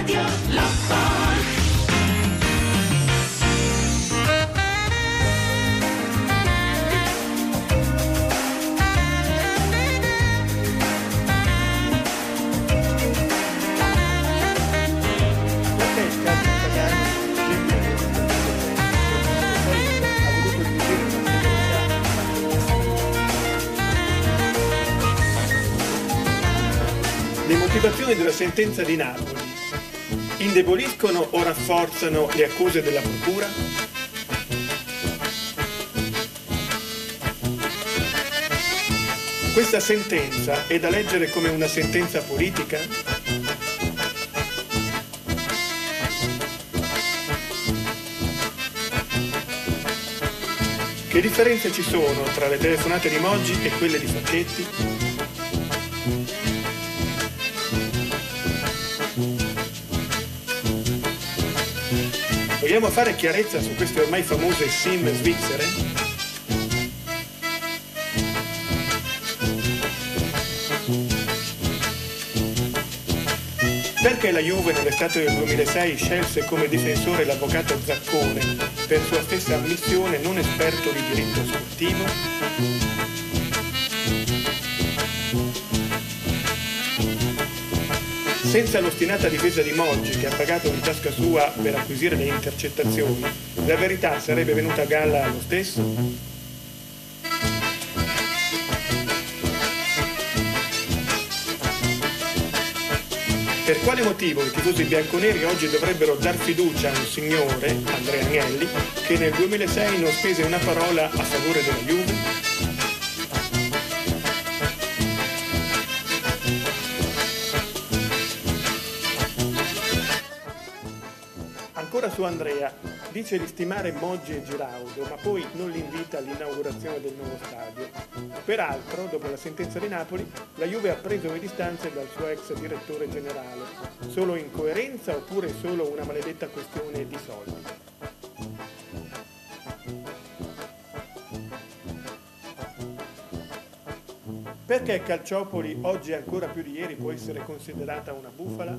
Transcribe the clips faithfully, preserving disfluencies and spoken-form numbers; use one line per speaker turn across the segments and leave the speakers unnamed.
Radio Lab.
Le motivazioni della sentenza di Napoli indeboliscono o rafforzano le accuse della procura? Questa sentenza è da leggere come una sentenza politica? Che differenze ci sono tra le telefonate di Moggi e quelle di Facchetti? Vogliamo fare chiarezza su queste ormai famose SIM svizzere? Perché la Juve nell'estate del duemilasei scelse come difensore l'avvocato Zaccone, per sua stessa ammissione non esperto di diritto sportivo? Senza l'ostinata difesa di Moggi, che ha pagato di tasca sua per acquisire le intercettazioni, la verità sarebbe venuta a galla lo stesso? Per quale motivo i tifosi bianconeri oggi dovrebbero dar fiducia a un signore, Andrea Agnelli, che nel duemilasei non spese una parola a favore della Juve? Ancora su Andrea, dice di stimare Moggi e Giraudo, ma poi non li invita all'inaugurazione del nuovo stadio. Peraltro, dopo la sentenza di Napoli, la Juve ha preso le distanze dal suo ex direttore generale. Solo incoerenza oppure solo una maledetta questione di soldi? Perché Calciopoli oggi ancora più di ieri può essere considerata una bufala?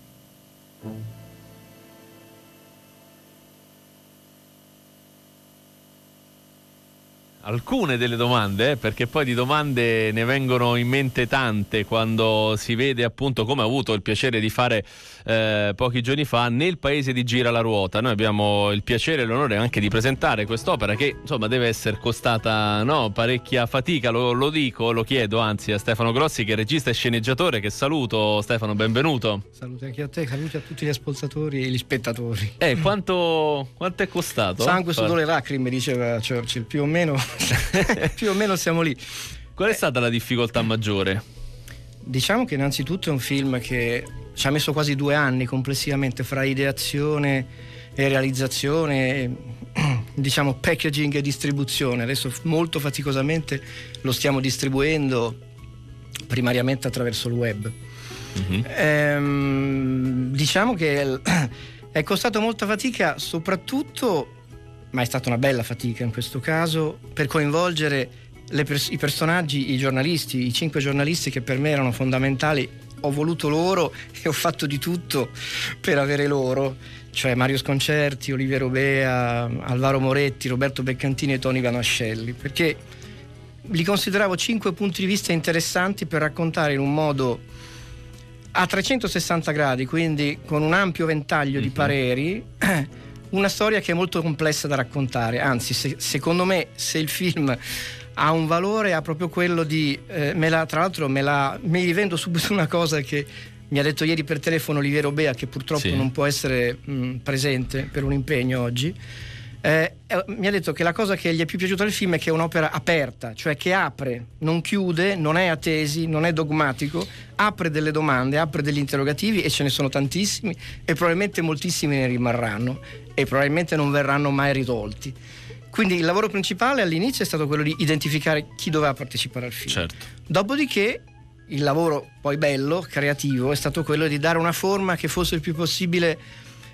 Alcune delle domande, eh, perché poi di domande ne vengono in mente tante quando si vede, appunto, come ho avuto il piacere di fare eh, pochi giorni fa nel paese di Gira la Ruota. Noi abbiamo il piacere e l'onore anche di presentare quest'opera che insomma deve essere costata, no, parecchia fatica, lo, lo dico, lo chiedo anzi a Stefano Grossi, che è regista e sceneggiatore, che saluto. Stefano, benvenuto.
Saluti anche a te, saluti a tutti gli ascoltatori e gli spettatori.
Eh, quanto, quanto è costato?
Sangue, sudore e lacrime, diceva Churchill, più o meno. Più o meno siamo lì.
Qual è stata la difficoltà maggiore?
Diciamo che innanzitutto è un film che ci ha messo quasi due anni complessivamente fra ideazione e realizzazione, diciamo packaging e distribuzione. Adesso molto faticosamente lo stiamo distribuendo primariamente attraverso il web. Mm-hmm. Ehm, diciamo che è costato molta fatica, soprattutto, ma è stata una bella fatica in questo caso, per coinvolgere le pers- i personaggi, i giornalisti, i cinque giornalisti che per me erano fondamentali. Ho voluto loro e ho fatto di tutto per avere loro, cioè Mario Sconcerti, Oliviero Robea, Alvaro Moretti, Roberto Beccantini e Toni Ganascelli, perché li consideravo cinque punti di vista interessanti per raccontare in un modo a trecentosessanta gradi, quindi con un ampio ventaglio mm-hmm. di pareri, una storia che è molto complessa da raccontare. Anzi, se, secondo me, se il film ha un valore, ha proprio quello di eh, me la, tra l'altro me la mi rivendo subito una cosa che mi ha detto ieri per telefono Oliviero Bea, che purtroppo sì. non può essere mh, presente per un impegno oggi. Eh, mi ha detto che la cosa che gli è più piaciuta del film è che è un'opera aperta, cioè che apre, non chiude, non è a tesi, non è dogmatico, apre delle domande, apre degli interrogativi, e ce ne sono tantissimi, e probabilmente moltissimi ne rimarranno e probabilmente non verranno mai risolti. Quindi il lavoro principale all'inizio è stato quello di identificare chi doveva partecipare al film.
Certo.
Dopodiché il lavoro poi bello, creativo, è stato quello di dare una forma che fosse il più possibile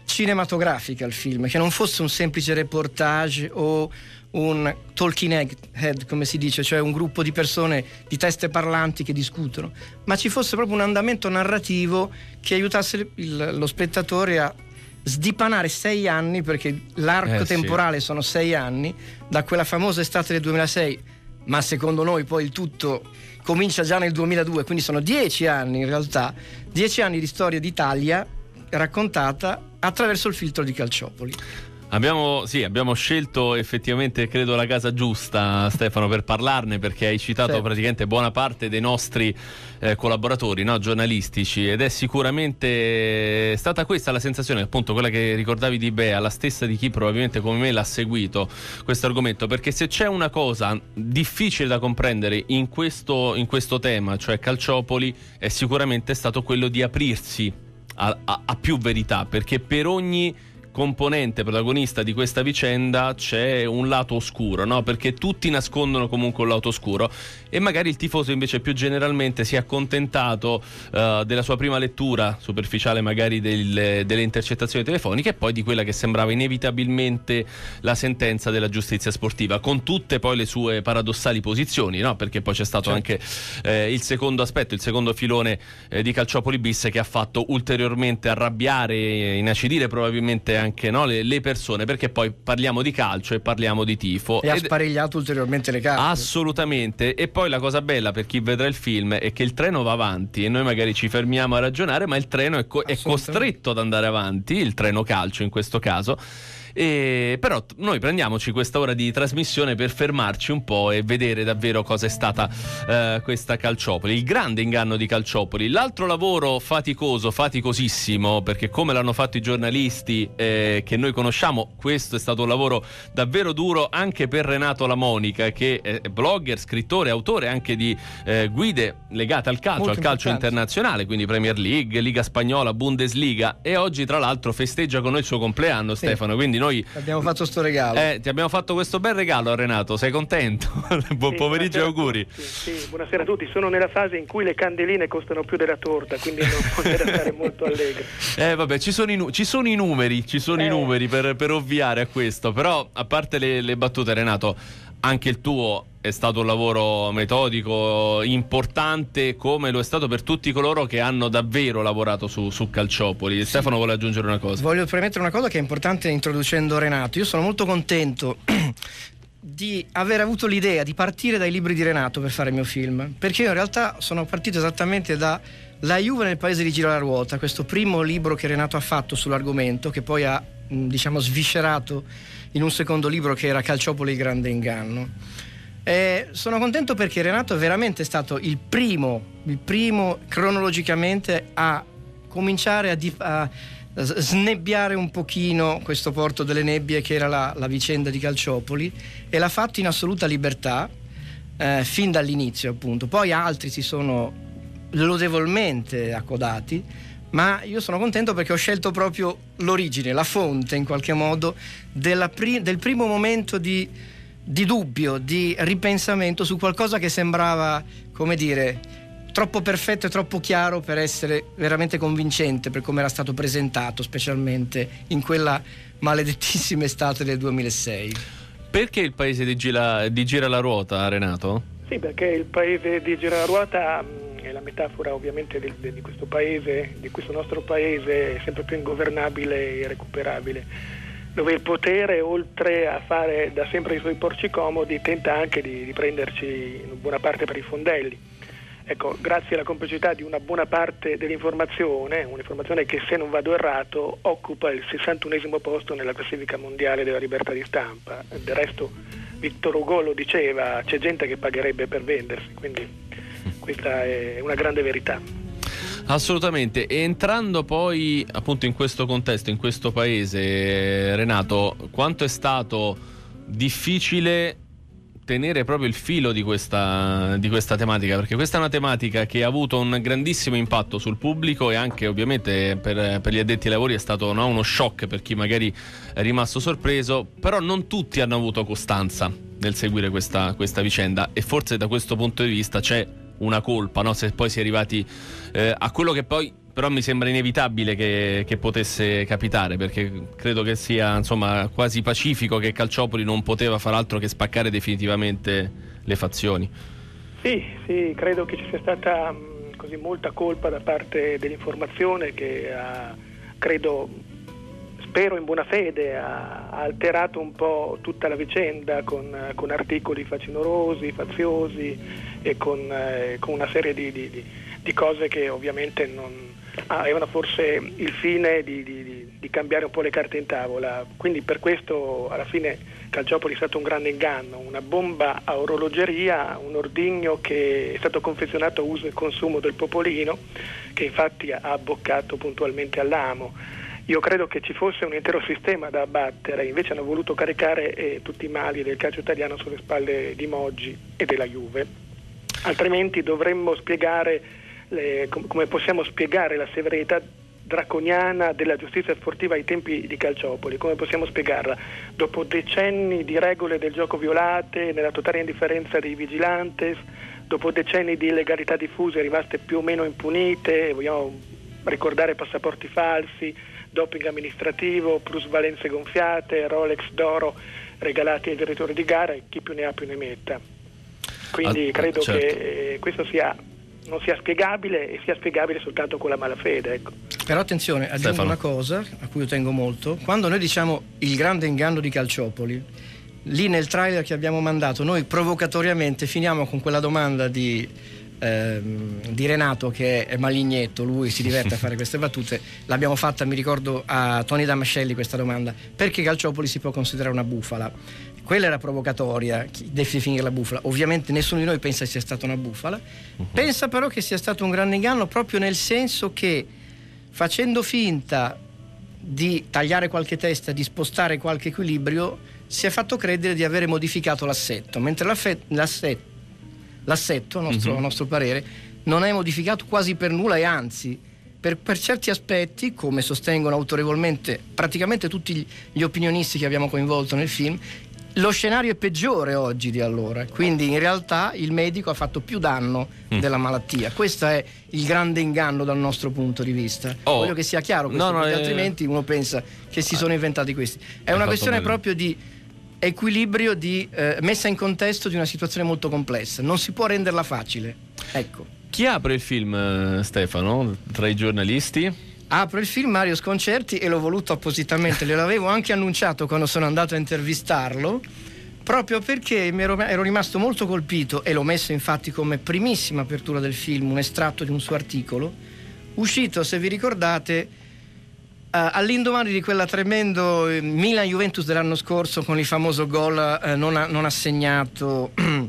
cinematografica al film, che non fosse un semplice reportage o un talking head, come si dice, cioè un gruppo di persone di teste parlanti che discutono, ma ci fosse proprio un andamento narrativo che aiutasse il, lo spettatore a sdipanare sei anni, perché l'arco
eh,
temporale
sì.
sono sei anni, da quella famosa estate del duemilasei, ma secondo noi poi il tutto comincia già nel duemiladue, quindi sono dieci anni in realtà, dieci anni di storia d'Italia raccontata attraverso il filtro di Calciopoli.
Abbiamo, sì, abbiamo scelto effettivamente, credo, la casa giusta, Stefano, per parlarne, perché hai citato
certo.
praticamente buona parte dei nostri eh, collaboratori, no, giornalistici, ed è sicuramente stata questa la sensazione, appunto quella che ricordavi di Bea, la stessa di chi probabilmente come me l'ha seguito questo argomento, perché se c'è una cosa difficile da comprendere in questo, in questo tema, cioè Calciopoli, è sicuramente stato quello di aprirsi a, a, a più verità, perché per ogni componente protagonista di questa vicenda c'è un lato oscuro, no? Perché tutti nascondono comunque un lato oscuro, e magari il tifoso invece più generalmente si è accontentato uh, della sua prima lettura superficiale, magari del, delle intercettazioni telefoniche, e poi di quella che sembrava inevitabilmente la sentenza della giustizia sportiva, con tutte poi le sue paradossali posizioni, no? Perché poi c'è stato certo. anche eh, il secondo aspetto, il secondo filone eh, di Calciopoli bis, che ha fatto ulteriormente arrabbiare, inacidire probabilmente anche, no, le, le persone, perché poi parliamo di calcio e parliamo di tifo,
e ha sparigliato ulteriormente le carte.
Assolutamente. E poi la cosa bella per chi vedrà il film è che il treno va avanti e noi magari ci fermiamo a ragionare, ma il treno è, co- è costretto ad andare avanti, il treno calcio in questo caso. E però noi prendiamoci questa ora di trasmissione per fermarci un po' e vedere davvero cosa è stata eh, questa Calciopoli, il grande inganno di Calciopoli, l'altro lavoro faticoso, faticosissimo, perché come l'hanno fatto i giornalisti eh, che noi conosciamo, questo è stato un lavoro davvero duro anche per Renato Lamonica, che è blogger, scrittore, autore anche di eh, guide legate al calcio,
molto
al calcio
importante.
internazionale, quindi Premier League, Liga Spagnola, Bundesliga, e oggi tra l'altro festeggia con noi il suo compleanno,
sì.
Stefano, quindi noi
abbiamo fatto sto regalo.
Eh, ti abbiamo fatto questo bel regalo, Renato, sei contento? Buon
sì,
pomeriggio e auguri.
Sì, sì, buonasera a tutti. Sono nella fase in cui le candeline costano più della torta, quindi non posso stare molto allegro.
Eh vabbè, ci sono i, nu- ci sono i numeri, ci sono
eh.
i numeri per, per ovviare a questo, però a parte le, le battute, Renato, anche il tuo è stato un lavoro metodico, importante, come lo è stato per tutti coloro che hanno davvero lavorato su, su Calciopoli. Sì. Stefano vuole aggiungere una cosa.
Voglio premettere una cosa che è importante introducendo Renato. Io sono molto contento di aver avuto l'idea di partire dai libri di Renato per fare il mio film, perché io in realtà sono partito esattamente da La Juve nel paese di Gira la Ruota, questo primo libro che Renato ha fatto sull'argomento, che poi ha diciamo sviscerato in un secondo libro che era Calciopoli il grande inganno. Eh, sono contento perché Renato è veramente stato il primo, il primo cronologicamente a cominciare a, di, a snebbiare un pochino questo porto delle nebbie che era la, la vicenda di Calciopoli, e l'ha fatto in assoluta libertà eh, fin dall'inizio, appunto. Poi altri si sono lodevolmente accodati, ma io sono contento perché ho scelto proprio l'origine, la fonte in qualche modo della pri- del primo momento di, di dubbio, di ripensamento su qualcosa che sembrava, come dire, troppo perfetto e troppo chiaro per essere veramente convincente, per come era stato presentato, specialmente in quella maledettissima estate del duemilasei.
Perché il paese di Gira, di Gira la Ruota, Renato?
Sì, perché il paese di Gira la Ruota è la metafora ovviamente di, di questo paese, di questo nostro paese sempre più ingovernabile e irrecuperabile, dove il potere, oltre a fare da sempre i suoi porci comodi, tenta anche di, di prenderci in buona parte per i fondelli. Ecco, grazie alla complicità di una buona parte dell'informazione, un'informazione che, se non vado errato, occupa il sessantunesimo posto nella classifica mondiale della libertà di stampa. Del resto Victor Hugo lo diceva, c'è gente che pagherebbe per vendersi, quindi questa è una grande verità.
Assolutamente. E entrando poi appunto in questo contesto, in questo paese, Renato, quanto è stato difficile tenere proprio il filo di questa, di questa tematica, perché questa è una tematica che ha avuto un grandissimo impatto sul pubblico, e anche ovviamente per, per gli addetti ai lavori è stato, no, uno shock per chi magari è rimasto sorpreso, però non tutti hanno avuto costanza nel seguire questa, questa vicenda, e forse da questo punto di vista c'è una colpa, no? Se poi si è arrivati eh, a quello che poi però mi sembra inevitabile che, che potesse capitare, perché credo che sia insomma quasi pacifico che Calciopoli non poteva far altro che spaccare definitivamente le fazioni.
Sì, sì, credo che ci sia stata mh, così molta colpa da parte dell'informazione che ha, credo, spero in buona fede, ha, ha alterato un po' tutta la vicenda con, con articoli facinorosi, faziosi e con, eh, con una serie di, di, di, di cose che ovviamente non avevano forse il fine di, di, di cambiare un po' le carte in tavola. Quindi per questo alla fine Calciopoli è stato un grande inganno, una bomba a orologeria, un ordigno che è stato confezionato a uso e consumo del popolino, che infatti ha abboccato puntualmente all'amo. Io credo che ci fosse un intero sistema da abbattere, invece hanno voluto caricare eh, tutti i mali del calcio italiano sulle spalle di Moggi e della Juve. Altrimenti dovremmo spiegare le, com- come possiamo spiegare la severità draconiana della giustizia sportiva ai tempi di Calciopoli, come possiamo spiegarla? Dopo decenni di regole del gioco violate, nella totale indifferenza dei vigilantes, dopo decenni di illegalità diffuse rimaste più o meno impunite, vogliamo ricordare passaporti falsi, doping amministrativo, plusvalenze gonfiate, Rolex d'oro regalati ai direttori di gara e chi più ne ha più ne metta. Quindi ah, credo certo. che eh, questo sia non sia spiegabile e sia spiegabile soltanto con la malafede, ecco.
Però attenzione, aggiungo Stefano. una cosa a cui io tengo molto: quando noi diciamo il grande inganno di Calciopoli, lì nel trailer che abbiamo mandato noi provocatoriamente finiamo con quella domanda di, ehm, di Renato, che è malignetto, lui si diverte a fare queste battute. L'abbiamo fatta, mi ricordo, a Tony Damascelli questa domanda: perché Calciopoli si può considerare una bufala? Quella era provocatoria, chi deve definire la bufala. Ovviamente nessuno di noi pensa sia stata una bufala, uh-huh. pensa però che sia stato un grande inganno, proprio nel senso che, facendo finta di tagliare qualche testa, di spostare qualche equilibrio, si è fatto credere di avere modificato l'assetto, mentre l'assetto, l'assetto a nostro, uh-huh. nostro parere, non è modificato quasi per nulla, e anzi per, per certi aspetti, come sostengono autorevolmente praticamente tutti gli opinionisti che abbiamo coinvolto nel film, lo scenario è peggiore oggi di allora, quindi in realtà il medico ha fatto più danno mm. della malattia. Questo è il grande inganno dal nostro punto di vista. Oh. Voglio che sia chiaro questo, no, no, perché eh... altrimenti uno pensa che si sono inventati questi. È una questione meglio. proprio di equilibrio, di eh, messa in contesto di una situazione molto complessa. Non si può renderla facile. Ecco.
Chi apre il film, Stefano, tra i giornalisti?
Apro il film Mario Sconcerti, e l'ho voluto appositamente, gliel'avevo anche annunciato quando sono andato a intervistarlo, proprio perché mi ero, ero rimasto molto colpito, e l'ho messo infatti come primissima apertura del film, un estratto di un suo articolo, uscito, se vi ricordate, uh, all'indomani di quella tremendo Milan-Juventus dell'anno scorso, con il famoso gol uh, non, a, non assegnato, uh,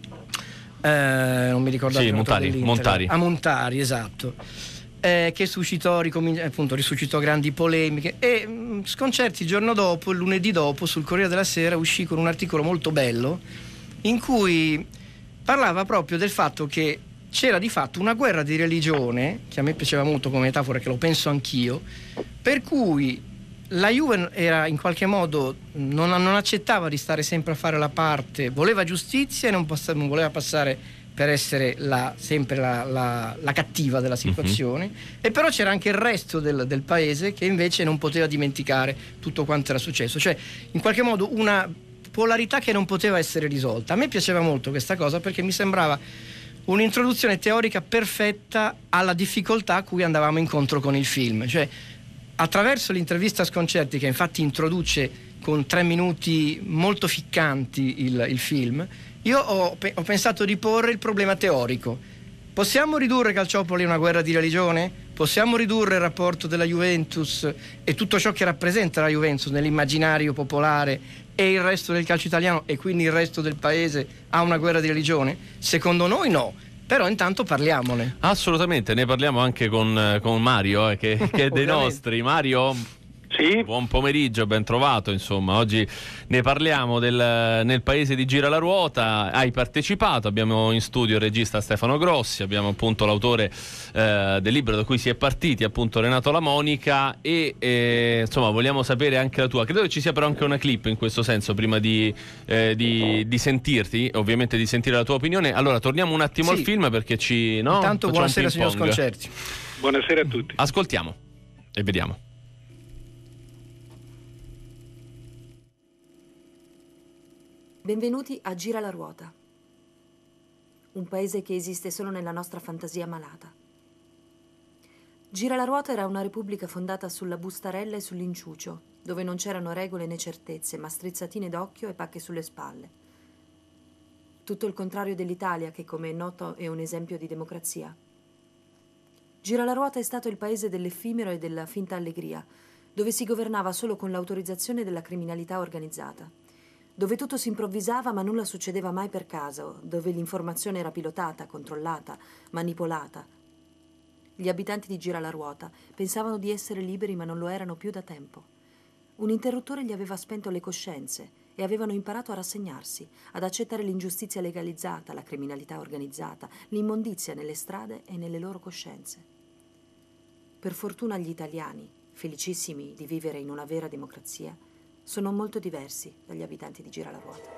non mi ricordo
sì, Montari, Montari.
A Montari, esatto. Eh, che suscitò, ricomin- appunto, risuscitò grandi polemiche, e mh, Sconcerti il giorno dopo, il lunedì dopo, sul Corriere della Sera uscì con un articolo molto bello in cui parlava proprio del fatto che c'era di fatto una guerra di religione, che a me piaceva molto come metafora, che lo penso anch'io, per cui la Juve era in qualche modo non, non accettava di stare sempre a fare la parte, voleva giustizia e non, pass- non voleva passare per essere la, sempre la, la, la cattiva della situazione, uh-huh. e però c'era anche il resto del, del paese che invece non poteva dimenticare tutto quanto era successo, cioè in qualche modo una polarità che non poteva essere risolta. A me piaceva molto questa cosa, perché mi sembrava un'introduzione teorica perfetta alla difficoltà a cui andavamo incontro con il film, cioè attraverso l'intervista a Sconcerti, che infatti introduce con tre minuti molto ficcanti il, il film, io ho, ho pensato di porre il problema teorico. Possiamo ridurre Calciopoli a una guerra di religione? Possiamo ridurre il rapporto della Juventus e tutto ciò che rappresenta la Juventus nell'immaginario popolare e il resto del calcio italiano, e quindi il resto del paese, a una guerra di religione? Secondo noi no. Però intanto parliamone.
Assolutamente, ne parliamo anche con, con Mario, eh, che, che è dei nostri. Mario,
sì.
Buon pomeriggio, ben trovato. Insomma, oggi ne parliamo del, nel paese di Gira la Ruota. Hai partecipato, abbiamo in studio il regista Stefano Grossi, abbiamo appunto l'autore eh, del libro da cui si è partiti, appunto Renato Lamonica, e eh, insomma vogliamo sapere anche la tua. Credo che ci sia però anche una clip in questo senso prima di, eh, di, di sentirti, ovviamente di sentire la tua opinione. Allora torniamo un attimo
sì.
al film, perché ci no?
Intanto buonasera signor Sconcerti.
Buonasera a tutti.
Ascoltiamo e vediamo.
Benvenuti a Gira la ruota, un paese che esiste solo nella nostra fantasia malata. Gira la ruota era una repubblica fondata sulla bustarella e sull'inciucio, dove non c'erano regole né certezze, ma strizzatine d'occhio e pacche sulle spalle. Tutto il contrario dell'Italia, che come è noto è un esempio di democrazia. Gira la ruota è stato il paese dell'effimero e della finta allegria, dove si governava solo con l'autorizzazione della criminalità organizzata, dove tutto si improvvisava ma nulla succedeva mai per caso, dove l'informazione era pilotata, controllata, manipolata. Gli abitanti di Gira la ruota pensavano di essere liberi ma non lo erano più da tempo. Un interruttore gli aveva spento le coscienze e avevano imparato a rassegnarsi, ad accettare l'ingiustizia legalizzata, la criminalità organizzata, l'immondizia nelle strade e nelle loro coscienze. Per fortuna gli italiani, felicissimi di vivere in una vera democrazia, sono molto diversi dagli abitanti di Gira la ruota.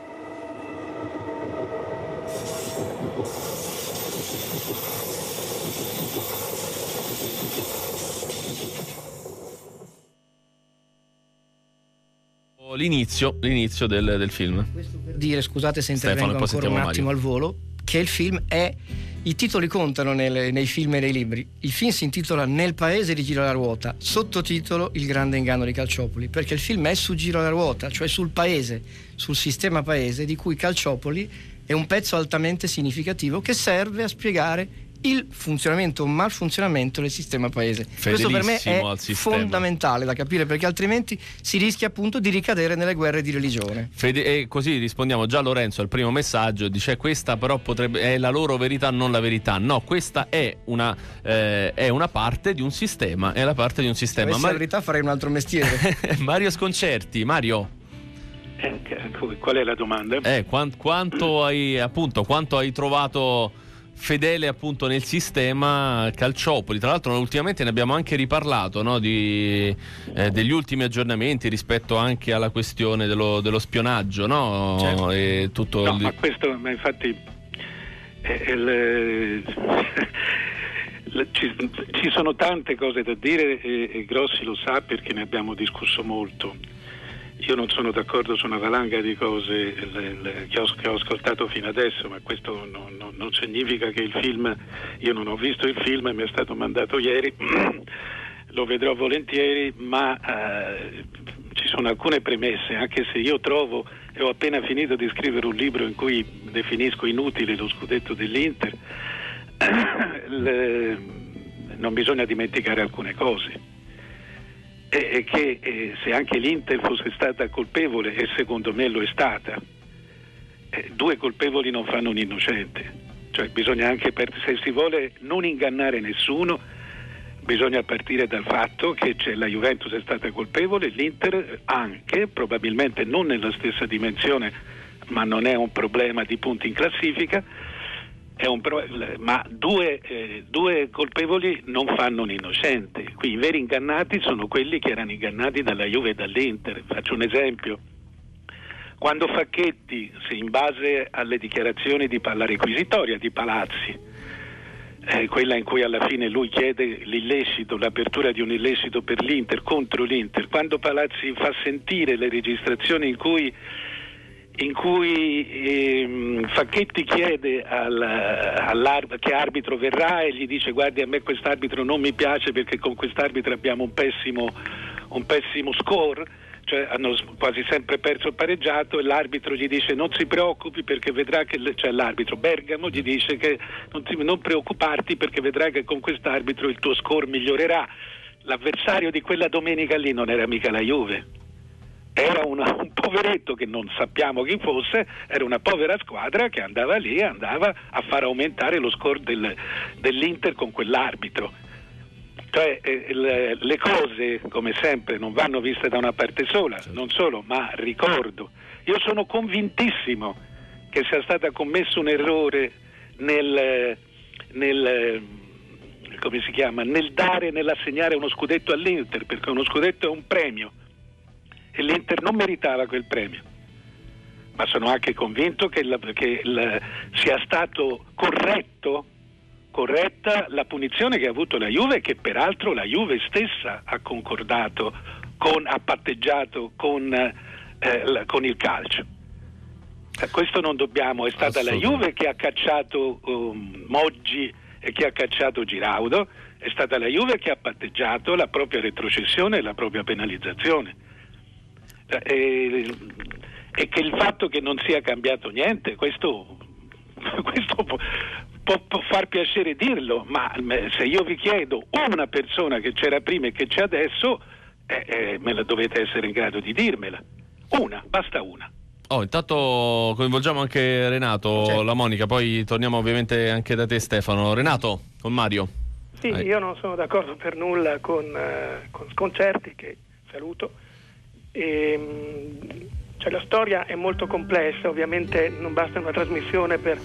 L'inizio, l'inizio del, del film.
Questo per dire, scusate se intervengo
Stefano,
ancora un attimo
Mario.
al volo, che il film è, i titoli contano nelle, nei film e nei libri. Il film si intitola Nel paese di Gira la ruota, sottotitolo Il grande inganno di Calciopoli, perché il film è su Gira la ruota, cioè sul paese, sul sistema paese, di cui Calciopoli è un pezzo altamente significativo che serve a spiegare il funzionamento o malfunzionamento del sistema paese. Questo per me è fondamentale da capire, perché altrimenti si rischia appunto di ricadere nelle guerre di religione.
Fede, e così rispondiamo già a Lorenzo al primo messaggio, dice questa però potrebbe è la loro verità, non la verità. No, questa è una eh, è una parte di un sistema, è la parte di un sistema.
Se
Ma
la verità farei un altro mestiere.
Mario Sconcerti, Mario.
Eh, qual è la domanda?
Eh, quant, quanto hai appunto quanto hai trovato fedele appunto nel sistema Calciopoli? Tra l'altro ultimamente ne abbiamo anche riparlato, no? Di, eh, degli ultimi aggiornamenti rispetto anche alla questione dello, dello spionaggio, no?
Certo.
E tutto
no,
il...
ma questo, ma infatti è, il, ci, ci sono tante cose da dire e, e Grossi lo sa perché ne abbiamo discusso molto. Io non sono d'accordo su una valanga di cose le, le, che, ho, che ho ascoltato fino adesso, ma questo non, non, non significa che il film, io non ho visto il film, mi è stato mandato ieri, lo vedrò volentieri, ma eh, ci sono alcune premesse, anche se io trovo, e ho appena finito di scrivere un libro in cui definisco inutile lo scudetto dell'Inter, le, non bisogna dimenticare alcune cose. E che eh, se anche l'Inter fosse stata colpevole, e secondo me lo è stata, eh, due colpevoli non fanno un innocente, cioè bisogna anche, per, se si vuole non ingannare nessuno, bisogna partire dal fatto che c'è, la Juventus è stata colpevole, l'Inter anche, probabilmente non nella stessa dimensione, ma non è un problema di punti in classifica. È un pro- ma due, eh, due colpevoli non fanno un innocente. Qui i veri ingannati sono quelli che erano ingannati dalla Juve e dall'Inter. Faccio un esempio: quando Facchetti, se in base alle dichiarazioni di la requisitoria di Palazzi, eh, quella in cui alla fine lui chiede l'illecito, l'apertura di un illecito per l'Inter contro l'Inter, quando Palazzi fa sentire le registrazioni in cui in cui ehm, Facchetti chiede al, all'arbitro, che arbitro verrà, e gli dice: guardi, a me quest'arbitro non mi piace perché con quest'arbitro abbiamo un pessimo, un pessimo score, cioè hanno quasi sempre perso o pareggiato, e l'arbitro gli dice: non si preoccupi perché vedrà che, cioè l'arbitro Bergamo gli dice che non, ti, non preoccuparti perché vedrai che con quest'arbitro il tuo score migliorerà. L'avversario di quella domenica lì non era mica la Juve, era una, un poveretto che non sappiamo chi fosse, era una povera squadra che andava lì e andava a far aumentare lo score del, dell'Inter con quell'arbitro. Cioè eh, le, le cose, come sempre, non vanno viste da una parte sola, non solo, ma ricordo, io sono convintissimo che sia stato commesso un errore nel, nel come si chiama, nel dare, nell'assegnare uno scudetto all'Inter, perché uno scudetto è un premio e l'Inter non meritava quel premio, ma sono anche convinto che, la, che la, sia stato corretto corretta la punizione che ha avuto la Juve, che peraltro la Juve stessa ha concordato, con, ha patteggiato con, eh, con il calcio. Eh, questo non dobbiamo, è stata la Juve che ha cacciato um, Moggi e che ha cacciato Giraudo, è stata la Juve che ha patteggiato la propria retrocessione e la propria penalizzazione. Eh, e, e che il fatto che non sia cambiato niente, questo, questo può, può, può far piacere dirlo, ma se io vi chiedo una persona che c'era prima e che c'è adesso, eh, eh, me la dovete essere in grado di dirmela. Una, basta una.
Oh, intanto coinvolgiamo anche Renato, certo. La Monica, poi torniamo ovviamente anche da te Stefano. Renato, con Mario.
Sì, Vai. Io non sono d'accordo per nulla con, uh, con Sconcerti, che saluto. E, cioè, la storia è molto complessa, ovviamente non basta una trasmissione per,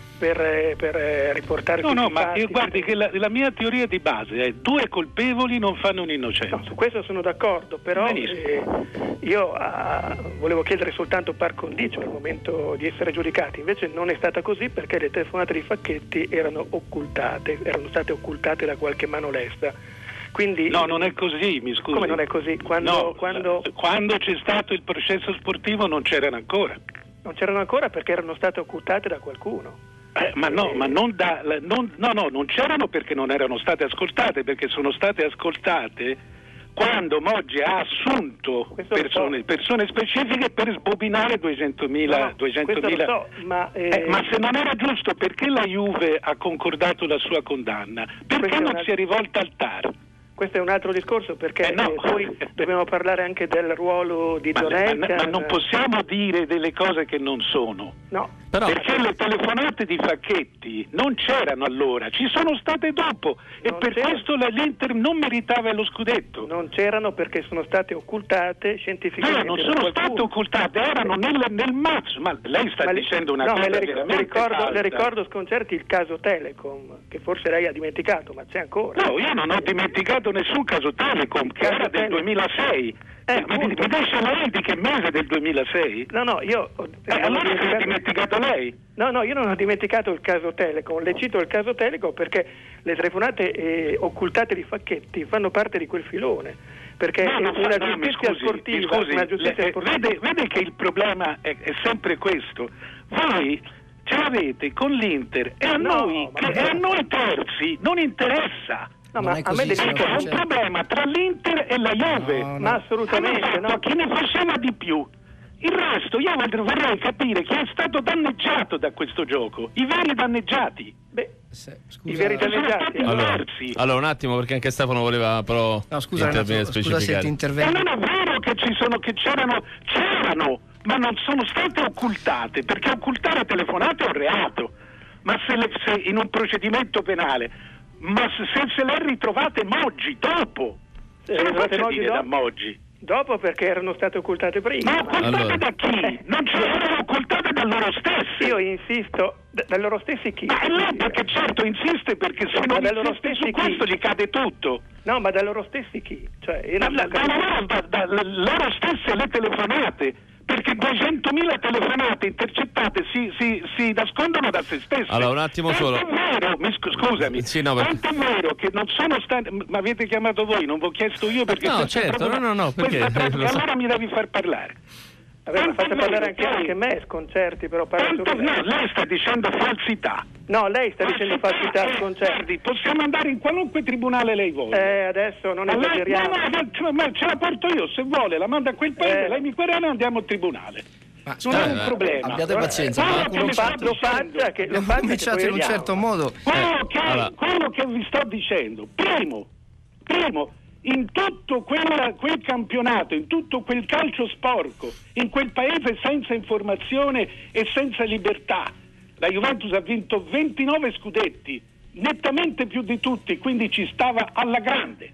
per, per riportare
no,
tutti
no,
i
ma
fatti.
io guardi che la, la mia teoria di base è due colpevoli non fanno un innocente.
No, su questo sono d'accordo, però eh, io ah, volevo chiedere soltanto par condicio al momento di essere giudicati, invece non è stata così, perché le telefonate di Facchetti erano occultate, erano state occultate da qualche mano lesta. Quindi,
no, non è così, mi scusi.
Come non è così? Quando,
no,
quando...
quando c'è stato il processo sportivo non c'erano ancora.
Non c'erano ancora perché erano state occultate da qualcuno.
Eh, ma no, ma non da, non, no, no, non c'erano perché non erano state ascoltate, perché sono state ascoltate quando Moggi ha assunto persone, persone specifiche per sbobinare duecentomila.
No, duecentomila. So, ma, eh...
Eh, ma se non era giusto, perché la Juve ha concordato la sua condanna? Perché non una... si è rivolta al T A R?
Questo è un altro discorso, perché
eh no.
eh, poi dobbiamo parlare anche del ruolo di Donelli.
Ma, ma, ma non possiamo dire delle cose che non sono.
No.
Però...
Perché le telefonate di Facchetti non c'erano allora, ci sono state dopo, e
non
per
c'erano.
questo la, l'Inter non meritava lo scudetto.
Non c'erano perché sono state occultate scientificamente.
No, non sono state occultate, erano nel, nel mazzo. Ma lei sta
ma
dicendo una
no,
cosa
le,
veramente
le ricordo,
falsa.
le ricordo Sconcerti il caso Telecom, che forse lei ha dimenticato, ma c'è ancora.
No, io non ho dimenticato nessun caso Telecom, che era del duemilasei.
Eh,
mi, mi dice lei di che mese del duemilasei?
No, no, io... Ho,
eh, allora se l'ha dimenticato lei?
No, no, io non ho dimenticato il caso Telecom, le cito il caso Telecom perché le telefonate eh, occultate di Facchetti fanno parte di quel filone, perché
no, no,
una
no,
giustizia
scusi,
sportiva,
scusi,
una giustizia
le,
sportiva...
Vede, vede che il problema è, è sempre questo, voi ce l'avete con l'Inter e a,
no,
noi, che, e a noi terzi non interessa.
No, ma a me
dico, è un problema tra l'Inter e la Juve,
no, no. ma assolutamente
no. Chi ne faceva di più? Il resto io vorrei capire chi è stato danneggiato da questo gioco, i veri danneggiati.
Beh,
se,
scusa, i veri danneggiati.
Allora, allora un attimo, perché anche Stefano voleva però
no, scusa, intervenire, Renato, scusa se ti intervengo.
E non è vero che ci sono, che c'erano, c'erano, ma non sono state occultate, perché occultare telefonate è un reato, ma se, le, se in un procedimento penale. Ma se, se se le ritrovate Moggi dopo, se le faccia dire da Moggi.
Dopo perché erano state occultate prima.
Ma occultate allora. Da chi? Non ce l'erano occultate da loro stessi.
Io insisto, da, da loro stessi chi?
Ma no, perché certo insiste, perché se non insiste su questo gli cade tutto.
No, ma da loro stessi chi? Cioè, io
da, da, da, da, da, da loro stesse le telefonate. Perché duecentomila telefonate intercettate si, si, si nascondono da se stesse.
Allora un attimo
Tanto
solo.
È vero, mi, scusami,
sì, no, perché...
tanto è vero che non sono stati. Mi avete chiamato voi, non vi ho chiesto io perché.
No, certo, no, no, no, perché
allora so. Mi devi far parlare.
Vabbè, ma fate parlare anche, anche me, Sconcerti, però parla
tanto, no, lei sta dicendo falsità.
No, lei sta dicendo falsità, Sconcerti.
Possiamo andare in qualunque tribunale lei vuole.
Eh, adesso non esageriamo.
No, no, no, ce la porto io, se vuole, la manda a quel paese, eh. lei mi querela e andiamo al tribunale. Ma, non è un eh, problema.
Abbiate pazienza,
eh,
ma
lo, fa, lo faccia che lo faccia
cominciate in un certo modo.
Quello,
eh,
che,
allora.
quello che vi sto dicendo, primo, primo, in tutto quella, quel campionato, in tutto quel calcio sporco, in quel paese senza informazione e senza libertà, la Juventus ha vinto ventinove scudetti, nettamente più di tutti, quindi ci stava alla grande.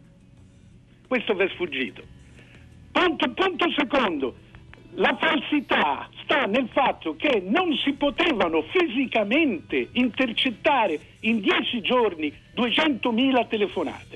Questo vi è sfuggito. Punto, punto secondo, la falsità sta nel fatto che non si potevano fisicamente intercettare in dieci giorni duecentomila telefonate.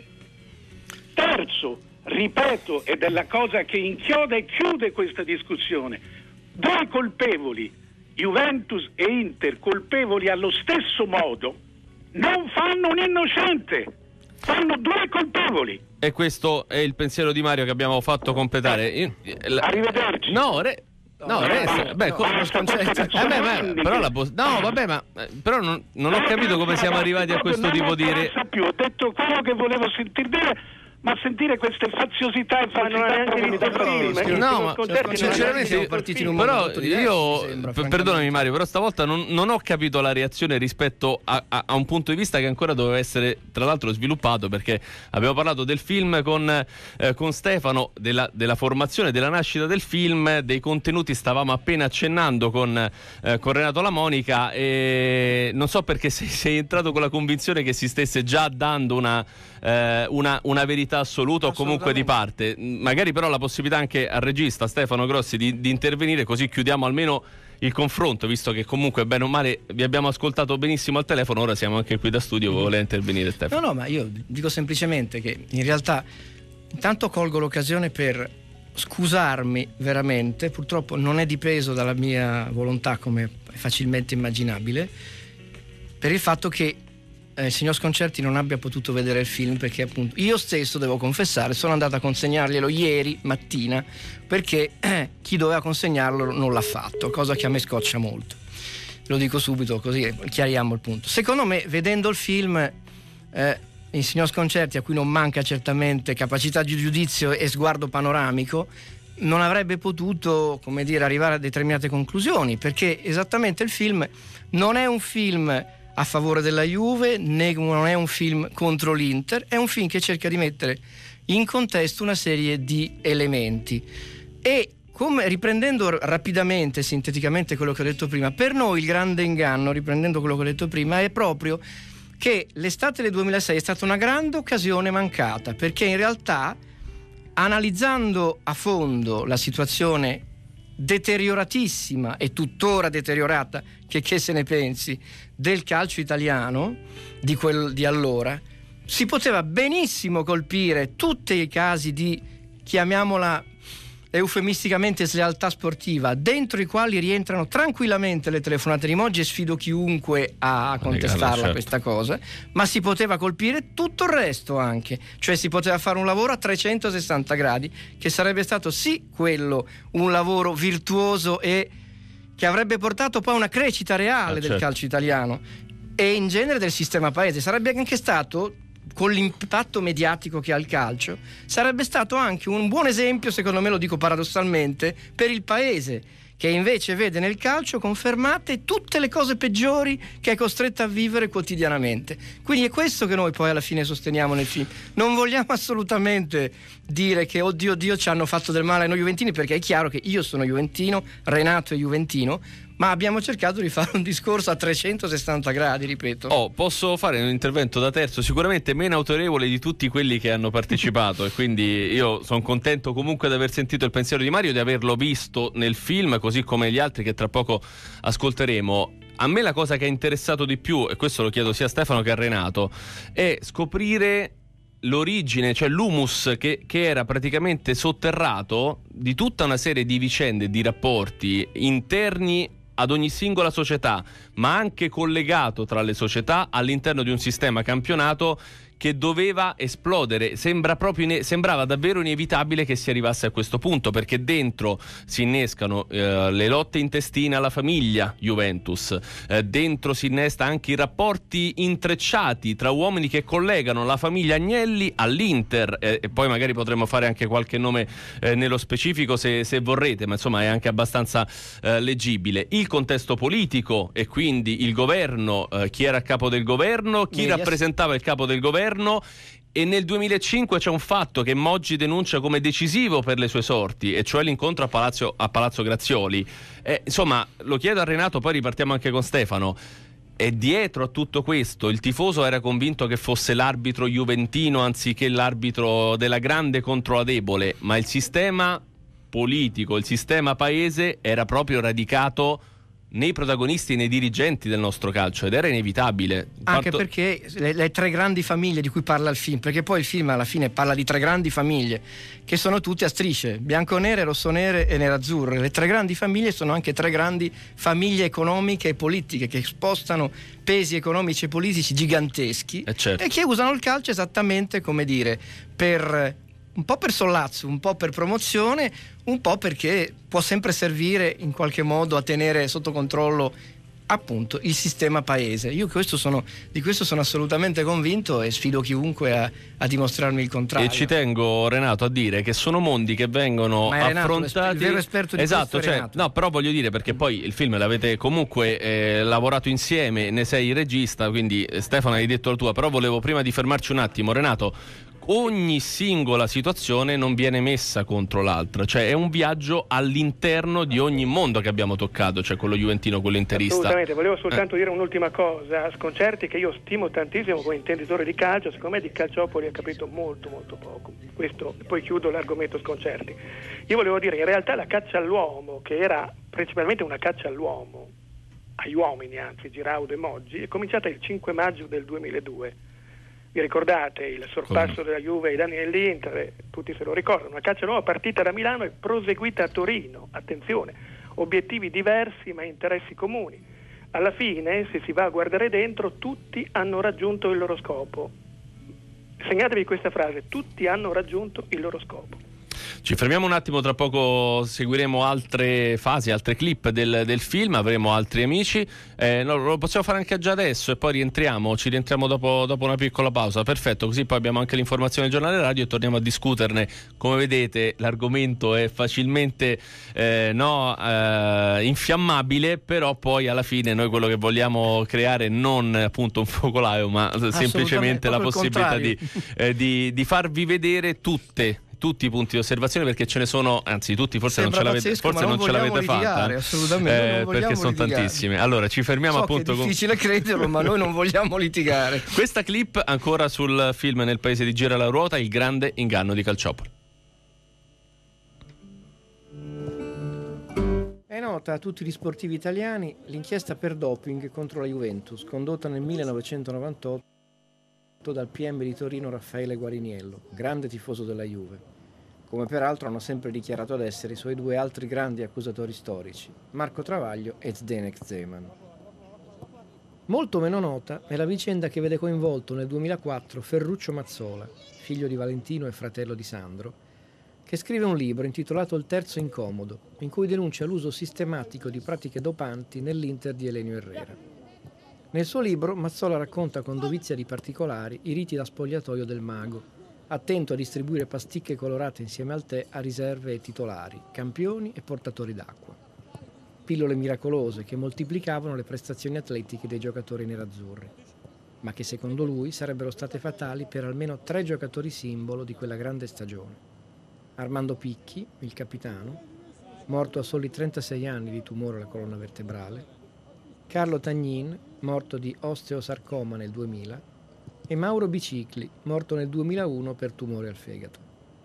Terzo, ripeto, ed è la cosa che inchioda e chiude questa discussione, due colpevoli, Juventus e Inter, colpevoli allo stesso modo, non fanno un innocente, fanno due colpevoli.
E questo è il pensiero di Mario che abbiamo fatto completare. Io, la...
Arrivederci.
No, re... No,
no,
resta.
no,
Beh,
no,
co-
no,
sconcerto. Eh, beh, ma, però la pos- no, vabbè, ma eh, però non, non ho capito come siamo arrivati a questo tipo di re-
Non più, ho detto quello che volevo sentir dire, ma sentire queste faziosità e
Ma non ha neanche visto il film.
No, ma
sinceramente siamo partiti in un modo
però
molto diverso,
io
mi sembra,
p- perdonami Mario, però stavolta non, non ho capito la reazione rispetto a, a, a un punto di vista che ancora doveva essere tra l'altro sviluppato, perché abbiamo parlato del film con, eh, con Stefano, della, della formazione, della nascita del film, dei contenuti stavamo appena accennando con, eh, con Renato Lamonica, e non so perché sei, sei entrato con la convinzione che si stesse già dando una, eh, una, una verità assoluta o comunque di parte. Magari però la possibilità anche al regista Stefano Grossi di, di intervenire, così chiudiamo almeno il confronto, visto che comunque bene o male vi abbiamo ascoltato benissimo al telefono, ora siamo anche qui da studio. Vuole intervenire Stefano?
No, no, ma io dico semplicemente che in realtà intanto colgo l'occasione per scusarmi veramente, purtroppo non è dipeso dalla mia volontà come è facilmente immaginabile, per il fatto che Eh, il signor Sconcerti non abbia potuto vedere il film, perché appunto io stesso, devo confessare, sono andato a consegnarglielo ieri mattina, perché eh, chi doveva consegnarlo non l'ha fatto, cosa che a me scoccia molto, lo dico subito così chiariamo il punto. Secondo me, vedendo il film, eh, il signor Sconcerti, a cui non manca certamente capacità di giudizio e sguardo panoramico, non avrebbe potuto, come dire, arrivare a determinate conclusioni, perché esattamente il film non è un film a favore della Juve, né non è un film contro l'Inter, è un film che cerca di mettere in contesto una serie di elementi. E come, riprendendo rapidamente, sinteticamente quello che ho detto prima, per noi il grande inganno, riprendendo quello che ho detto prima, è proprio che l'estate del duemilasei è stata una grande occasione mancata, perché in realtà, analizzando a fondo la situazione deterioratissima e tuttora deteriorata, che, che se ne pensi, del calcio italiano di, quel, di allora, si poteva benissimo colpire tutti i casi di, chiamiamola eufemisticamente, slealtà sportiva, dentro i quali rientrano tranquillamente le telefonate di Moggi, e sfido chiunque a contestarla, certo, questa cosa, ma si poteva colpire tutto il resto anche, cioè si poteva fare un lavoro a trecentosessanta gradi, che sarebbe stato sì quello un lavoro virtuoso e che avrebbe portato poi a una crescita reale, eh, del, certo, calcio italiano e in genere del sistema paese. Sarebbe anche stato, con l'impatto mediatico che ha il calcio, sarebbe stato anche un buon esempio, secondo me, lo dico paradossalmente, per il paese, che invece vede nel calcio confermate tutte le cose peggiori che è costretta a vivere quotidianamente. Quindi è questo che noi poi alla fine sosteniamo nel film. Non vogliamo assolutamente dire che oddio oddio ci hanno fatto del male a noi juventini, perché è chiaro che io sono juventino, Renato è juventino, ma abbiamo cercato di fare un discorso a trecentosessanta gradi, ripeto.
Oh, posso fare un intervento da terzo, sicuramente meno autorevole di tutti quelli che hanno partecipato, e quindi io sono contento comunque di aver sentito il pensiero di Mario, di averlo visto nel film, così come gli altri che tra poco ascolteremo. A me la cosa che ha interessato di più, e questo lo chiedo sia a Stefano che a Renato, è scoprire l'origine, cioè l'humus che, che era praticamente sotterrato di tutta una serie di vicende, di rapporti interni ad ogni singola società, ma anche collegato tra le società all'interno di un sistema campionato che doveva esplodere. Sembra proprio ine- sembrava davvero inevitabile che si arrivasse a questo punto, perché dentro si innescano eh, le lotte intestine alla famiglia Juventus, eh, dentro si innesta anche i rapporti intrecciati tra uomini che collegano la famiglia Agnelli all'Inter, eh, e poi magari potremmo fare anche qualche nome eh, nello specifico se, se vorrete, ma insomma è anche abbastanza eh, leggibile. Il contesto politico, e quindi il governo, eh, chi era a capo del governo, chi Medias. rappresentava il capo del governo. E nel duemilacinque c'è un fatto che Moggi denuncia come decisivo per le sue sorti, e cioè l'incontro a Palazzo, a Palazzo Grazioli. Eh, insomma, lo chiedo a Renato, poi ripartiamo anche con Stefano. E dietro a tutto questo il tifoso era convinto che fosse l'arbitro juventino anziché l'arbitro della grande contro la debole, ma il sistema politico, il sistema paese era proprio radicato nei protagonisti, nei dirigenti del nostro calcio, ed era inevitabile.
Anche
Parto...
perché le, le tre grandi famiglie di cui parla il film, perché poi il film alla fine parla di tre grandi famiglie che sono tutte a strisce, bianconere, rossonere e nerazzurre. Le tre grandi famiglie sono anche tre grandi famiglie economiche e politiche che spostano pesi economici e politici giganteschi,
eh certo.
e che usano il calcio esattamente, come dire, per un po' per sollazzo, un po' per promozione, un po' perché può sempre servire in qualche modo a tenere sotto controllo appunto il sistema paese. Io questo sono, di questo sono assolutamente convinto e sfido chiunque a, a dimostrarmi il contrario.
E ci tengo, Renato, a dire che sono mondi che vengono
Ma è Renato,
affrontati.
il vero esperto di
esatto,
questo è
cioè, no, però voglio dire, perché poi il film l'avete comunque eh, lavorato insieme, ne sei il regista, quindi eh, Stefano hai detto la tua, però volevo prima di fermarci un attimo, Renato, ogni singola situazione non viene messa contro l'altra, cioè è un viaggio all'interno di ogni mondo che abbiamo toccato, cioè quello juventino, quello interista.
Assolutamente, volevo soltanto
eh.
dire un'ultima cosa. Sconcerti, che io stimo tantissimo come intenditore di calcio, secondo me di Calciopoli ha capito molto molto poco. Questo, poi chiudo l'argomento Sconcerti. Io volevo dire, in realtà la caccia all'uomo, che era principalmente una caccia all'uomo, agli uomini anzi, Giraudo e Moggi, è cominciata il cinque maggio del duemiladue. Vi ricordate il sorpasso della Juve ai danni dell'Inter? Tutti se lo ricordano. Una caccia all'uomo partita da Milano e proseguita a Torino. Attenzione, obiettivi diversi ma interessi comuni. Alla fine, se si va a guardare dentro, tutti hanno raggiunto il loro scopo. Segnatevi questa frase: tutti hanno raggiunto il loro scopo.
Ci fermiamo un attimo, tra poco seguiremo altre fasi, altre clip del, del film, avremo altri amici, eh, no, lo possiamo fare anche già adesso e poi rientriamo, ci rientriamo dopo, dopo una piccola pausa, perfetto, così poi abbiamo anche l'informazione del giornale radio e torniamo a discuterne. Come vedete l'argomento è facilmente eh, no, eh, infiammabile, però poi alla fine noi quello che vogliamo creare non appunto un focolaio, ma semplicemente la possibilità di, eh, di, di farvi vedere tutte tutti i punti di osservazione, perché ce ne sono, anzi tutti forse
Sembra
non ce l'avete,
pazzesco,
forse
non,
non ce l'avete fatta,
assolutamente,
eh, perché sono
litigare.
tantissime. Allora ci fermiamo
so
appunto
che è difficile con... crederlo, ma noi non vogliamo litigare.
Questa clip ancora sul film Nel paese di Gira la ruota, il grande inganno di Calciopoli.
È nota a tutti gli sportivi italiani l'inchiesta per doping contro la Juventus, condotta nel millenovecentonovantotto dal P M di Torino Raffaele Guariniello, grande tifoso della Juve, come peraltro hanno sempre dichiarato ad essere i suoi due altri grandi accusatori storici, Marco Travaglio e Zdenek Zeman. Molto meno nota è la vicenda che vede coinvolto nel duemilaquattro Ferruccio Mazzola, figlio di Valentino e fratello di Sandro, che scrive un libro intitolato Il terzo incomodo, in cui denuncia l'uso sistematico di pratiche dopanti nell'Inter di Elenio Herrera. Nel suo libro Mazzola racconta con dovizia di particolari i riti da spogliatoio del mago, attento a distribuire pasticche colorate insieme al tè a riserve e titolari, campioni e portatori d'acqua. Pillole miracolose che moltiplicavano le prestazioni atletiche dei giocatori nerazzurri, ma che secondo lui sarebbero state fatali per almeno tre giocatori simbolo di quella grande stagione. Armando Picchi, il capitano, morto a soli trentasei anni di tumore alla colonna vertebrale, Carlo Tagnin, morto di osteosarcoma nel duemila, e Mauro Bicicli, morto nel duemilauno per tumore al fegato.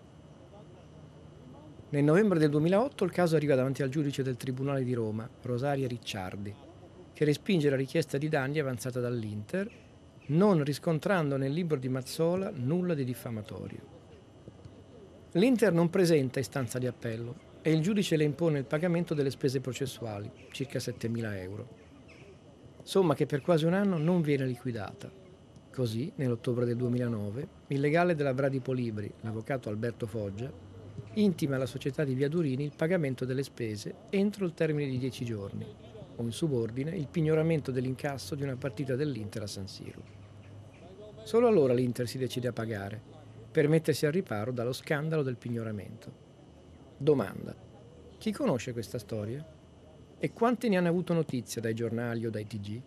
Nel novembre del duemilaotto il caso arriva davanti al giudice del Tribunale di Roma, Rosaria Ricciardi, che respinge la richiesta di danni avanzata dall'Inter, non riscontrando nel libro di Mazzola nulla di diffamatorio. L'Inter non presenta istanza di appello e il giudice le impone il pagamento delle spese processuali, circa settemila euro. Somma che per quasi un anno non viene liquidata. Così, nell'ottobre del duemilanove, il legale della Bradipo Libri, l'avvocato Alberto Foggia, intima alla società di Via Durini il pagamento delle spese entro il termine di dieci giorni, o in subordine il pignoramento dell'incasso di una partita dell'Inter a San Siro. Solo allora l'Inter si decide a pagare, per mettersi al riparo dallo scandalo del pignoramento. Domanda: chi conosce questa storia? E quanti ne hanno avuto notizia dai giornali o dai T G?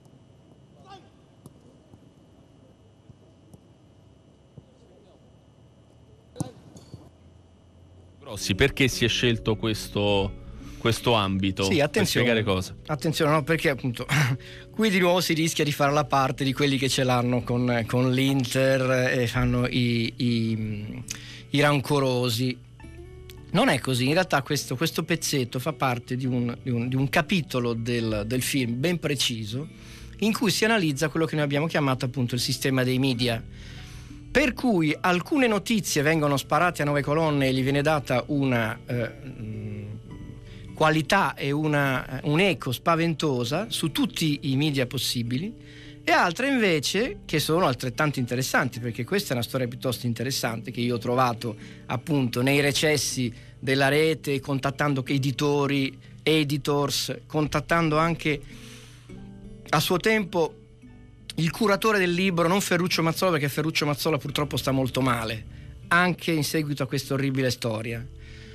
Grossi, perché si è scelto questo, questo ambito?
Sì, attenzione,
per spiegare cosa?
Attenzione, no, perché appunto qui di nuovo si rischia di fare la parte di quelli che ce l'hanno con, con l'Inter e fanno i, i, i rancorosi. Non è così, in realtà questo, questo pezzetto fa parte di un, di un, di un capitolo del, del film ben preciso, in cui si analizza quello che noi abbiamo chiamato appunto il sistema dei media, per cui alcune notizie vengono sparate a nove colonne e gli viene data una eh, qualità e una, un eco spaventosa su tutti i media possibili, e altre invece che sono altrettanto interessanti, perché questa è una storia piuttosto interessante che io ho trovato appunto nei recessi della rete, contattando editori, editors, contattando anche a suo tempo il curatore del libro, non Ferruccio Mazzola, perché Ferruccio Mazzola purtroppo sta molto male anche in seguito a questa orribile storia.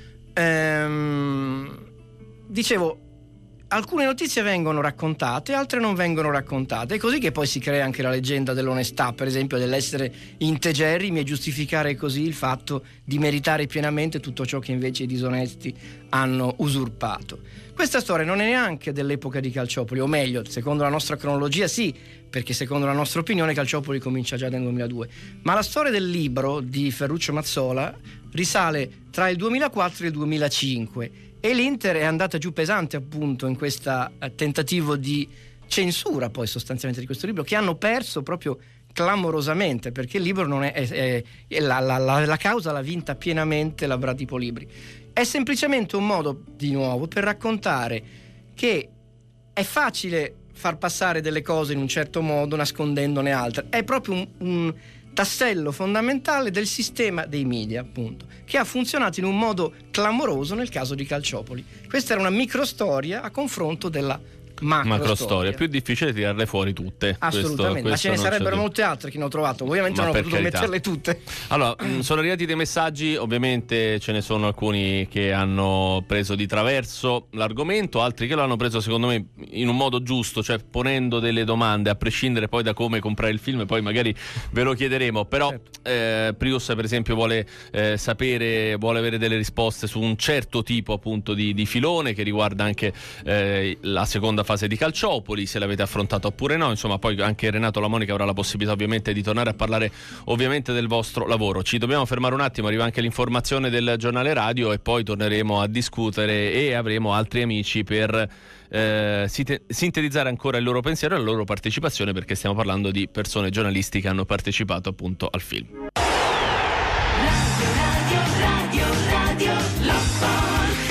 Ehm, dicevo, alcune notizie vengono raccontate, altre non vengono raccontate, è così che poi si crea anche la leggenda dell'onestà, per esempio dell'essere integerrimi e giustificare così il fatto di meritare pienamente tutto ciò che invece i disonesti hanno usurpato. Questa storia non è neanche dell'epoca di Calciopoli, o meglio, secondo la nostra cronologia sì, perché secondo la nostra opinione Calciopoli comincia già nel duemiladue, ma la storia del libro di Ferruccio Mazzola risale tra il duemilaquattro e il duemilacinque, e l'Inter è andata giù pesante appunto in questo tentativo di censura poi sostanzialmente di questo libro, che hanno perso proprio clamorosamente, perché il libro non è, è, è, è la, la, la, la causa l'ha vinta pienamente la Bratipo Libri. È semplicemente un modo, di nuovo, per raccontare che è facile far passare delle cose in un certo modo nascondendone altre, è proprio un, un tassello fondamentale del sistema dei media, appunto, che ha funzionato in un modo clamoroso nel caso di Calciopoli. Questa era una microstoria a confronto della macro, macro storia.
storia. Più difficile tirarle fuori tutte.
Assolutamente, questo, questo ma ce ne sarebbero molte altre che ne ho trovato. Ovviamente ma non ho potuto carità. metterle tutte.
Allora, sono arrivati dei messaggi, ovviamente ce ne sono alcuni che hanno preso di traverso l'argomento, altri che lo hanno preso secondo me in un modo giusto, cioè ponendo delle domande, a prescindere poi da come comprare il film, poi magari ve lo chiederemo. Però certo. eh, Prius per esempio vuole eh, sapere, vuole avere delle risposte su un certo tipo appunto di, di filone che riguarda anche eh, la seconda fase di Calciopoli, se l'avete affrontato oppure no. Insomma, poi anche Renato Lamonica avrà la possibilità ovviamente di tornare a parlare ovviamente del vostro lavoro. Ci dobbiamo fermare un attimo, arriva anche l'informazione del giornale radio e poi torneremo a discutere e avremo altri amici per eh, site- sintetizzare ancora il loro pensiero e la loro partecipazione, perché stiamo parlando di persone giornalisti che hanno partecipato appunto al film. Radio, radio, radio, radio, la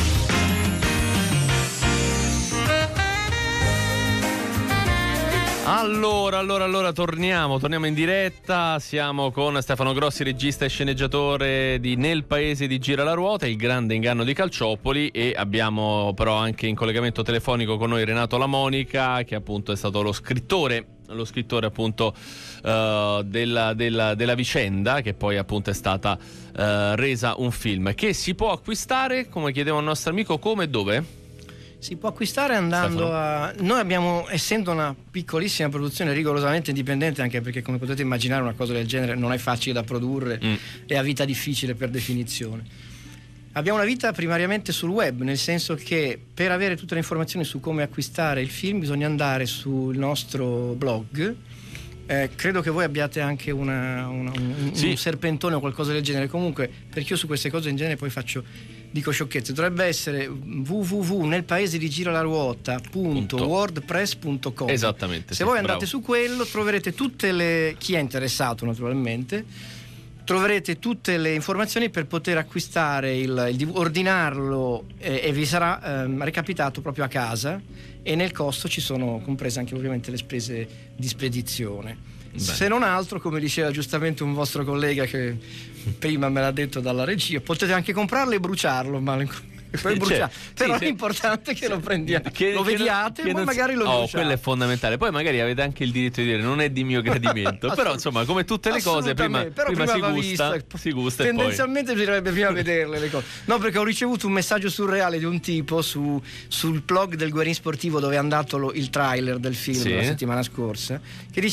Allora, allora, allora, torniamo, torniamo in diretta, siamo con Stefano Grossi, regista e sceneggiatore di Nel paese di Gira la ruota, il grande inganno di Calciopoli, e abbiamo però anche in collegamento telefonico con noi Renato Lamonica, che appunto è stato lo scrittore, lo scrittore appunto uh, della, della, della vicenda, che poi appunto è stata uh, resa un film, che si può acquistare, come chiedeva un nostro amico, come e dove?
Si può acquistare andando Stefano. a... Noi abbiamo, essendo una piccolissima produzione rigorosamente indipendente, anche perché come potete immaginare una cosa del genere non è facile da produrre mm. e ha vita difficile per definizione. Abbiamo una vita primariamente sul web, nel senso che per avere tutte le informazioni su come acquistare il film bisogna andare sul nostro blog. Eh, credo che voi abbiate anche una, una, un, sì. un serpentone o qualcosa del genere. Comunque, perché io su queste cose in genere poi faccio... dico sciocchezze, dovrebbe essere w w w punto nel paese di gira la ruota punto wordpress punto com.
Esattamente.
Se
sì,
voi andate
bravo.
su quello troverete tutte le, chi è interessato naturalmente, troverete tutte le informazioni per poter acquistare il, il ordinarlo e, e vi sarà ehm, recapitato proprio a casa, e nel costo ci sono comprese anche ovviamente le spese di spedizione. Bene. Se non altro, come diceva giustamente un vostro collega che prima me l'ha detto dalla regia, potete anche comprarlo e bruciarlo, ma poi bruciare. Cioè, però sì, è importante che sì, lo prendiate, che, lo vediate e poi magari lo bruciate.
Oh, quello è fondamentale. Poi magari avete anche il diritto di dire non è di mio gradimento. Però insomma, come tutte le cose, prima,
però
prima,
prima
si, gusta,
vista,
si gusta
tendenzialmente
e poi...
bisognerebbe prima vederle le cose. No, perché ho ricevuto un messaggio surreale di un tipo su, sul blog del Guerin Sportivo, dove è andato lo, il trailer del film sì. la settimana scorsa, che diceva: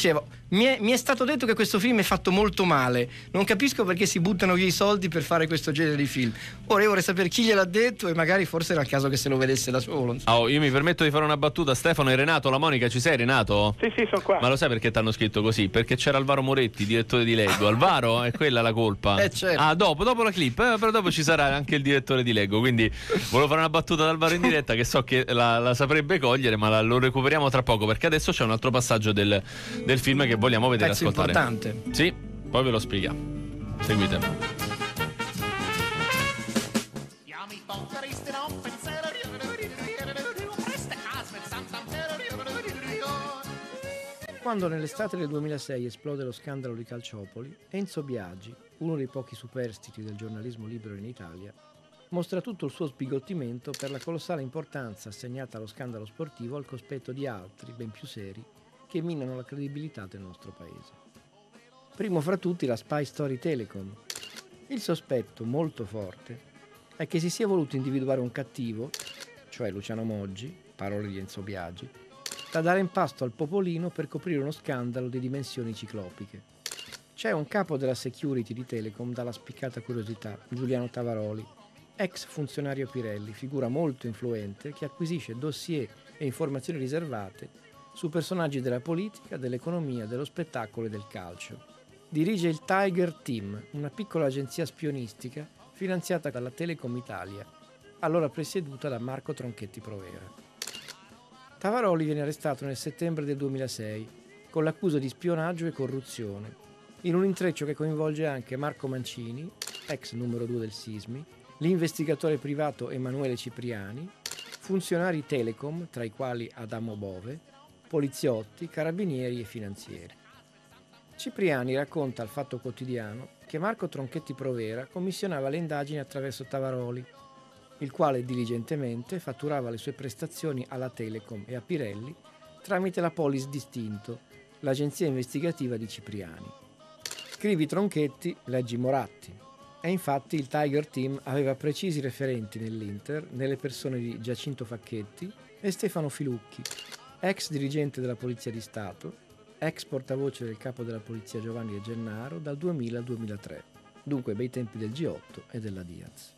Mi è, mi è stato detto che questo film è fatto molto male. Non capisco perché si buttano via i soldi per fare questo genere di film. Ora io vorrei sapere chi gliel'ha detto e magari forse era il caso che se lo vedesse da solo.
Oh, io mi permetto di fare una battuta. Stefano e Renato, la Monica, ci sei, Renato?
Sì, sì, sono qua.
Ma lo sai perché ti hanno scritto così? Perché c'era Alvaro Moretti, direttore di Lego. Alvaro, è quella la colpa.
Eh, certo.
Ah, dopo, dopo la clip, eh, però dopo ci sarà anche il direttore di Lego. Quindi volevo fare una battuta ad Alvaro in diretta che so che la, la saprebbe cogliere, ma la, lo recuperiamo tra poco perché adesso c'è un altro passaggio del, del film che vogliamo vedere e ascoltare.
Importante.
Sì, poi ve lo spieghiamo. Seguite.
Quando nell'estate del duemilasei esplode lo scandalo di Calciopoli, Enzo Biagi, uno dei pochi superstiti del giornalismo libero in Italia, mostra tutto il suo sbigottimento per la colossale importanza assegnata allo scandalo sportivo al cospetto di altri, ben più seri, che minano la credibilità del nostro paese. Primo fra tutti la Spy Story Telecom. Il sospetto, molto forte, è che si sia voluto individuare un cattivo, cioè Luciano Moggi, parole di Enzo Biagi, da dare in pasto al popolino per coprire uno scandalo di dimensioni ciclopiche. C'è un capo della security di Telecom dalla spiccata curiosità, Giuliano Tavaroli, ex funzionario Pirelli, figura molto influente che acquisisce dossier e informazioni riservate su personaggi della politica, dell'economia, dello spettacolo e del calcio. Dirige il Tiger Team, una piccola agenzia spionistica finanziata dalla Telecom Italia, allora presieduta da Marco Tronchetti Provera. Tavaroli viene arrestato nel settembre del duemilasei con l'accusa di spionaggio e corruzione, in un intreccio che coinvolge anche Marco Mancini, ex numero due del Sismi, l'investigatore privato Emanuele Cipriani, funzionari Telecom, tra i quali Adamo Bove, poliziotti, carabinieri e finanzieri. Cipriani racconta al Fatto Quotidiano che Marco Tronchetti Provera commissionava le indagini attraverso Tavaroli, il quale diligentemente fatturava le sue prestazioni alla Telecom e a Pirelli tramite la Polis Distinto, l'agenzia investigativa di Cipriani. Scrivi Tronchetti, leggi Moratti. E infatti il Tiger Team aveva precisi referenti nell'Inter nelle persone di Giacinto Facchetti e Stefano Filucchi, ex dirigente della Polizia di Stato, ex portavoce del capo della polizia Giovanni De Gennaro dal duemila al duemilatré, dunque bei tempi del G otto e della Diaz.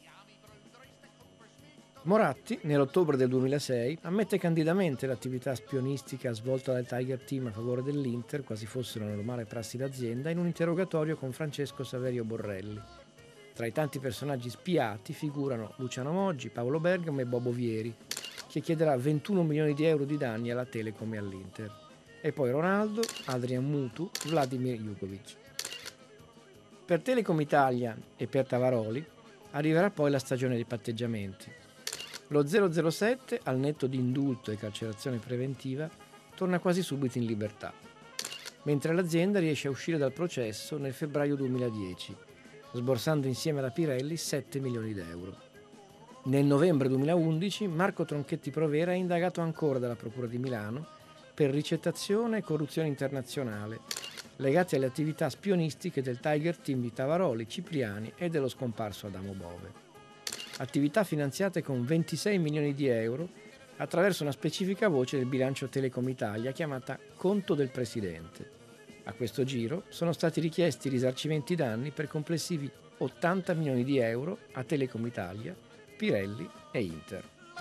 Moratti, nell'ottobre del duemilasei, ammette candidamente l'attività spionistica svolta dal Tiger Team a favore dell'Inter, quasi fosse una normale prassi d'azienda, in un interrogatorio con Francesco Saverio Borrelli. Tra i tanti personaggi spiati figurano Luciano Moggi, Paolo Bergamo e Bobo Vieri, che chiederà ventuno milioni di euro di danni alla Telecom e all'Inter. E poi Ronaldo, Adrian Mutu, Vladimir Jugovic. Per Telecom Italia e per Tavaroli arriverà poi la stagione dei patteggiamenti. Lo zero zero sette, al netto di indulto e carcerazione preventiva, torna quasi subito in libertà, mentre l'azienda riesce a uscire dal processo nel febbraio duemiladieci, sborsando insieme alla Pirelli sette milioni di euro. Nel novembre duemilaundici Marco Tronchetti Provera è indagato ancora dalla Procura di Milano per ricettazione e corruzione internazionale, legati alle attività spionistiche del Tiger Team di Tavaroli, Cipriani e dello scomparso Adamo Bove. Attività finanziate con ventisei milioni di euro attraverso una specifica voce del bilancio Telecom Italia chiamata Conto del Presidente. A questo giro sono stati richiesti risarcimenti danni per complessivi ottanta milioni di euro a Telecom Italia, Pirelli e Inter.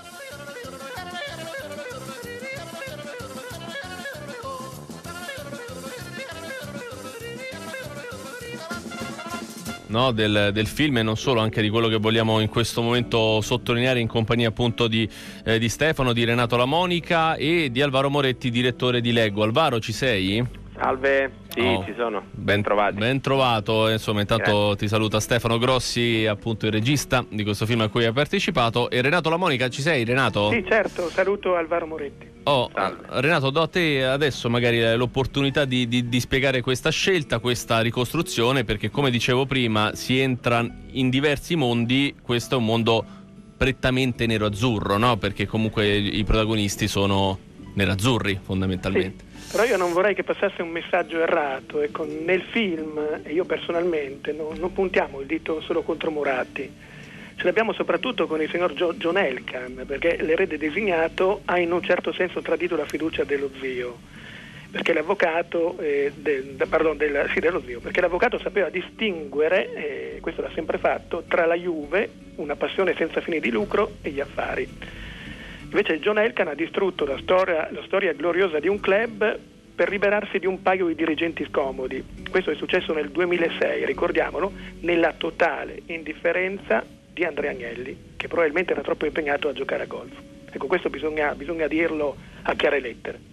No, del, del film e non solo, anche di quello che vogliamo in questo momento sottolineare in compagnia appunto di, eh, di Stefano, di Renato La Monica e di Alvaro Moretti, direttore di Lego. Alvaro, ci sei?
Salve, sì,
oh,
ci sono.
Ben trovati. Ben trovato, insomma, intanto Grazie. Ti saluta Stefano Grossi, appunto il regista di questo film a cui hai partecipato. E Renato La Monica, ci sei, Renato?
Sì, certo, saluto Alvaro Moretti.
Oh, Renato, do a te adesso magari l'opportunità di, di, di spiegare questa scelta, questa ricostruzione, perché come dicevo prima si entra in diversi mondi. Questo è un mondo prettamente nero-azzurro, no? Perché comunque i protagonisti sono nerazzurri fondamentalmente.
Sì. Però io non vorrei che passasse un messaggio errato. Ecco, nel film, e io personalmente, non, non puntiamo il dito solo contro Moratti, ce l'abbiamo soprattutto con il signor Gio, John Elkann, perché l'erede designato ha in un certo senso tradito la fiducia dello zio. perché l'avvocato eh, del, pardon, del, sì, dello zio, perché l'avvocato sapeva distinguere, eh, questo l'ha sempre fatto, tra la Juve, una passione senza fini di lucro, e gli affari. Invece John Elkann ha distrutto la storia, la storia gloriosa di un club per liberarsi di un paio di dirigenti scomodi. Questo è successo nel duemilasei, ricordiamolo, nella totale indifferenza di Andrea Agnelli, che probabilmente era troppo impegnato a giocare a golf. Ecco, questo bisogna, bisogna dirlo a chiare lettere.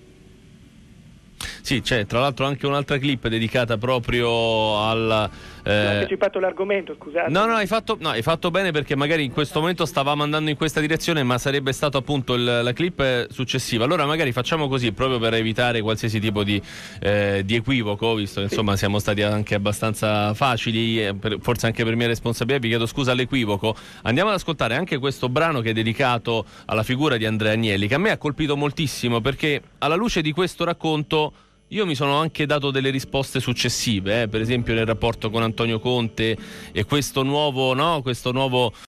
Sì, c'è tra l'altro anche un'altra clip dedicata proprio al... Eh...
Ho anticipato l'argomento, scusate.
No, no, hai fatto, no, hai fatto bene, perché magari in questo momento stavamo andando in questa direzione, ma sarebbe stato appunto il, la clip successiva. Allora magari facciamo così, proprio per evitare qualsiasi tipo di, eh, di equivoco, visto che insomma siamo stati anche abbastanza facili, eh, per, forse anche per mia responsabilità, vi chiedo scusa all'equivoco. Andiamo ad ascoltare anche questo brano che è dedicato alla figura di Andrea Agnelli, che a me ha colpito moltissimo, perché alla luce di questo racconto io mi sono anche dato delle risposte successive, eh, per esempio nel rapporto con Antonio Conte e questo nuovo, no, questo nuovo